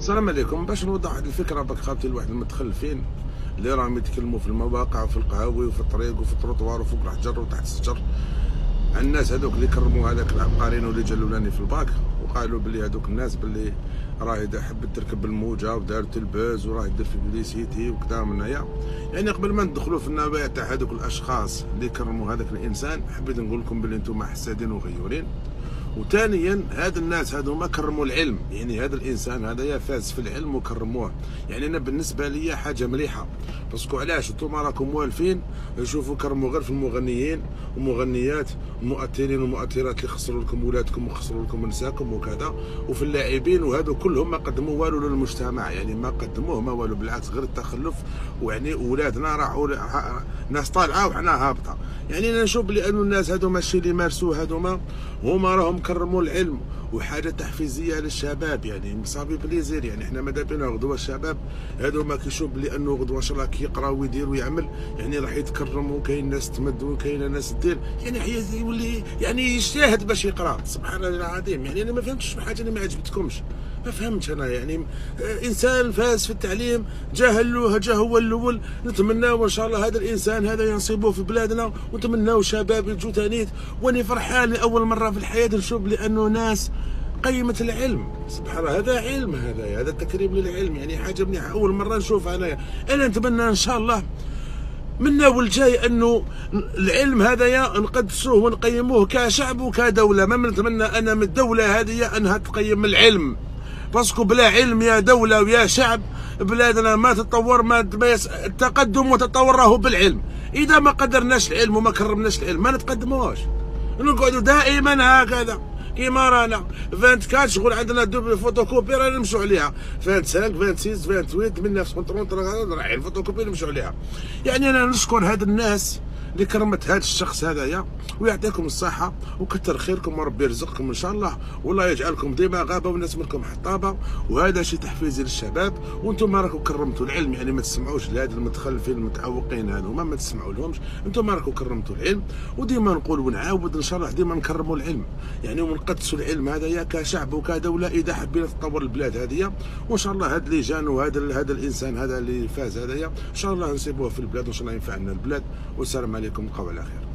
السلام عليكم. باش نوضح واحد الفكره باك خاطي لواحد المتخلفين اللي راهم يتكلموا في المواقع وفي القهاوي وفي الطريق وفي التروطوار وفوق الحجر وتحت الشجر عن الناس هذوك اللي كرموا هذاك العبقريين واللي جلولاني في الباك وقالوا بلي هذوك الناس بلي راه اذا حبت تركب الموجه ودارت الباز وراه يدير في بليسيتي وكذا من هنايا. يعني قبل ما ندخلوا في النوايا تاع هذوك الاشخاص اللي كرموا هذاك الانسان حبيت نقول لكم بلي انتم حسادين وغيورين. وثانيا هاد الناس هذوما كرموا العلم، يعني هذا الانسان هذايا فاز في العلم وكرموه. يعني انا بالنسبه لي حاجه مليحه، باسكو علاش نتوما راكم موالفين شوفوا كرموا غير في المغنيين ومغنيات المؤثرين والمؤثرات اللي خسروا لكم ولادكم وخسروا لكم نساكم وكذا، وفي اللاعبين وهذو كلهم ما قدموا والو للمجتمع، يعني ما قدموه ما والو، بالعكس غير التخلف. ويعني ولادنا راحوا ناس طالعه وحنا هابطه. يعني انا نشوف بلي انه الناس هذوما الشيء اللي مارسوه هذوما هما راهم كرموا العلم وحاجه تحفيزيه للشباب، يعني صافي بليزير. يعني حنا ماذا بينا غدوه الشباب هذوما كيشوف بلي انه غدوه ان شاء الله كيقرا ويدير ويعمل، يعني راح يتكرم وكاين ناس تمد وكاين ناس دير، يعني يولي يعني يجتهد باش يقرا. سبحان الله العظيم. يعني انا ما فهمتش حاجه اللي ما عجبتكمش، ما فهمتش انا. يعني انسان فاز في التعليم جا هو الاول. نتمناو ان شاء الله هذا الانسان هذا ينصبوه في بلادنا، ونتمناو شباب يجوا ثانيت. واني فرحان لاول مره في الحياه نشوف لانه ناس قيمت العلم. سبحان الله، هذا علم، هذا تكريم للعلم، يعني حاجه مليحه اول مره نشوفها انايا. انا نتمنى ان شاء الله منا والجاي انه العلم هذايا نقدسوه ونقيموه كشعب وكدوله. ما نتمنى انا من الدوله هذه انها تقيم العلم، باسكو بلا علم يا دوله ويا شعب بلادنا ما تتطور. التقدم والتطور راهو بالعلم. اذا ما قدرناش العلم وما كرمناش العلم ما نتقدموش، نقعدوا دائما هكذا كيما رانا 24 شغل عندنا دوبل فوتوكوبي رانا نمشوا عليها 25 26 28 29 رايحين فوتوكوبي نمشوا عليها. يعني انا نشكر هاد الناس اللي كرمت هذا الشخص هذايا، ويعطيكم الصحه وكثر خيركم وربي يرزقكم ان شاء الله، والله يجعلكم ديما غابه والناس منكم حطابه. وهذا شيء تحفيزي للشباب، وانتم راكم كرمتوا العلم. يعني ما تسمعوش لهاد المتخلفين المتعوقين هذوما، ما تسمعوا لهمش. انتم راكم كرمتوا العلم، وديما نقول ونعاود ان شاء الله ديما نكرموا العلم، يعني ونقدسوا العلم هذايا كشعب وكدوله اذا حبينا تطور البلاد هذه. وان شاء الله هاد اللجان وهذا الانسان هذا اللي فاز هذايا ان شاء الله نسيبوه في البلاد وان شاء الله ينفعنا البلاد. والسلام عليكم، نلقاو على خير.